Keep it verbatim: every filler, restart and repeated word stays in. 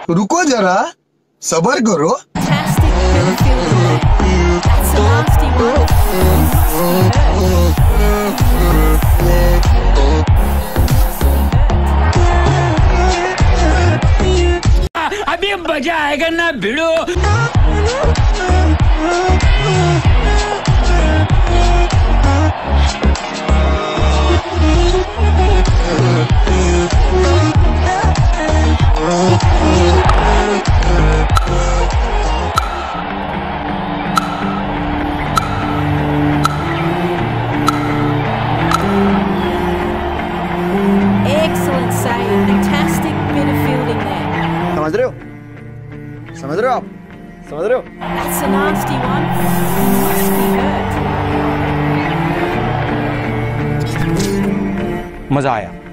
रुको जरा, सबर करो। Fantastic bit of fielding there. That's a nasty one. अभी मजा आएगा ना भिड़ो। Excellent save. Fantastic bit of fielding there. समझ रहे हो? समझ रहे हो आप? समझ रहे हो? That's a nasty one. Must be hurt. मजा आया।